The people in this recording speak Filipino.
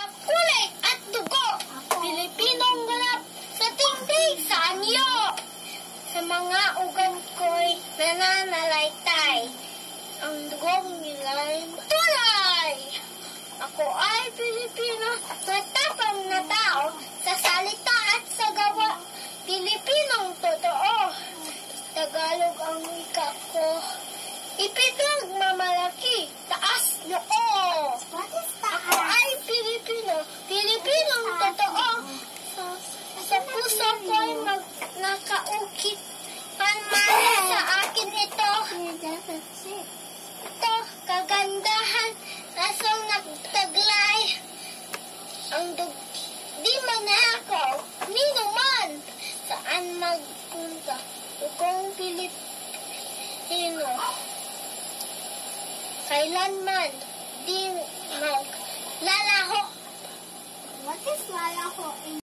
Kulay at dugo, Pilipinong ganap sa tingting sa anyo. Sa mga ugat ko'y nananalaytay, ang dugong nila'y tulay. Ako ay Pilipino, matapang na tao, sa salita at sa gawa, Pilipinong totoo. Tagalog ang wika ko, ipitog mamalaki, taas noo. Ako ay Pilipino, Pilipinong totoo. Sa puso ko'y nakaukit, panmana sa akin ito. Ito, kagandahan, asang nagtaglay. Di man ako, nino man, saan magpunta, ukong Pilipino. Kailanman, di maglalaho. What is lalaho in